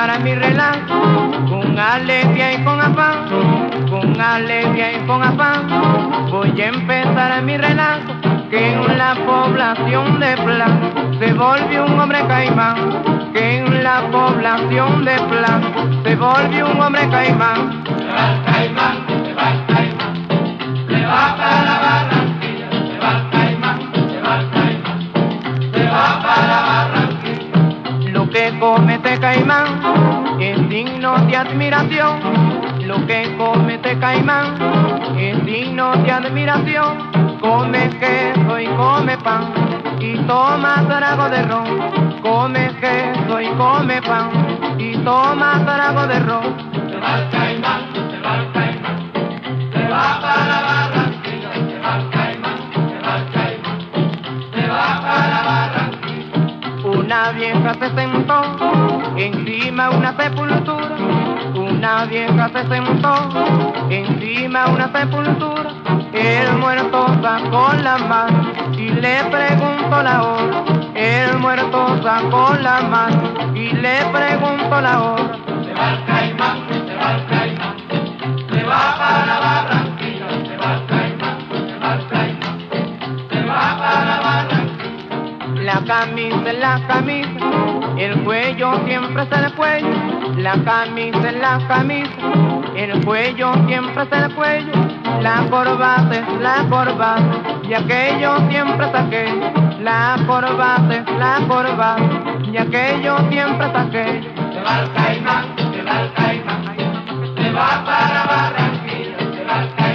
empezar mi relato con alegría y con afán, con alegría y con afán. Voy a empezar mi relato que en la población de Plan se volvió un hombre caimán, que en la población de Plan se volvió un hombre caimán. Se va el caimán, se va el caimán, se va para Barranquilla, se va el caimán, se va el caimán, se va para Barranquilla. Lo que come este caimán es digno de admiración, lo que come este caimán es digno de admiración. Come queso y come pan y toma trago de ron, come queso y come pan y toma trago de ron. Se va el caimán, se va el caimán, se va para Barranquilla, se va el caimán, se va el caimán, se va para Barranquilla. Una vieja se sentó encima de una sepultura, una vieja se sentó encima de una sepultura. El muerto sacó la mano y le preguntó la hora. El muerto sacó la mano y le preguntó la hora. Se va el caimán, se va el caimán, se va para Barranquilla, se va el caimán, se va el caimán, se va para Barranquilla. La camisa es la camisa, el cuello siempre es el cuello. La camisa es la camisa, el cuello siempre es el cuello. La corbata es la corbata y aquello siempre es aquello. La corbata es la corbata y aquello siempre es aquello. Se va el caimán, se va el caimán, se va para Barranquilla, se va el caimán.